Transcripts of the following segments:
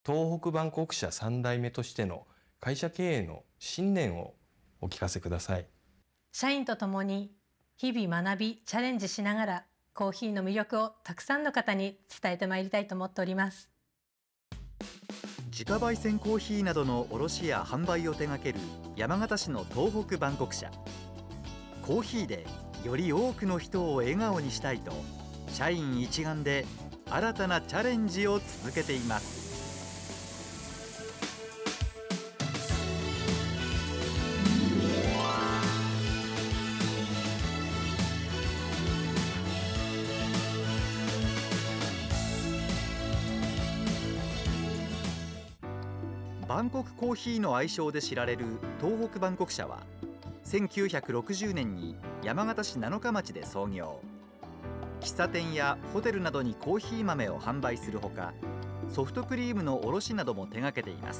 東北バンコク社3代目としての会社経営の信念をお聞かせください。 社員と共に日々学び、チャレンジしながらコーヒーの魅力をたくさんの方に伝えてまいりたいと思っております。 自家焙煎コーヒーなどの卸や販売を手掛ける山形市の東北バンコク社。コーヒーでより多くの人を笑顔にしたいと、社員一丸で新たなチャレンジを続けています。バンコクコーヒーの愛称で知られる東北バンコク社は、1960年に山形市七日町で創業。喫茶店やホテルなどにコーヒー豆を販売するほか、ソフトクリームの卸なども手掛けています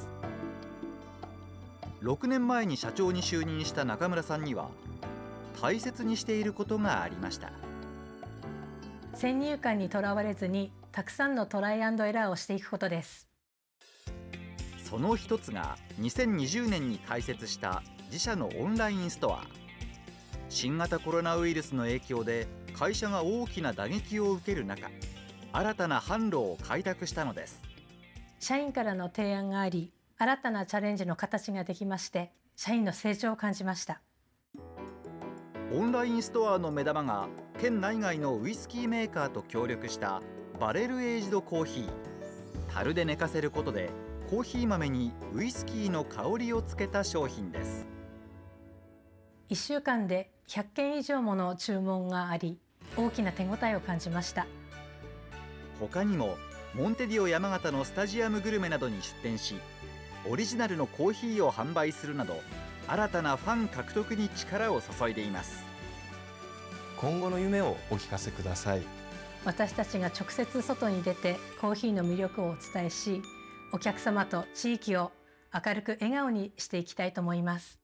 。6年前に社長に就任した中村さんには大切にしていることがありました。 先入観にとらわれずにたくさんのトライアンドエラーをしていくことです。 その一つが2020年に開設した自社のオンラインストア。新型コロナウイルスの影響で会社が大きな打撃を受ける中、新たな販路を開拓したのです。 社員からの提案があり、新たなチャレンジの形ができまして、社員の成長を感じました。 オンラインストアの目玉が、県内外のウイスキーメーカーと協力したバレルエイジドコーヒー。樽で寝かせることでコーヒー豆にウイスキーの香りをつけた商品です。 1週間で100件以上もの注文があり、大きな手応えを感じました。 他にもモンテディオ山形のスタジアムグルメなどに出店し、オリジナルのコーヒーを販売するなど、新たなファン獲得に力を注いでいます。 今後の夢をお聞かせください。 私たちが直接外に出てコーヒーの魅力をお伝えし、お客様と地域を明るく笑顔にしていきたいと思います。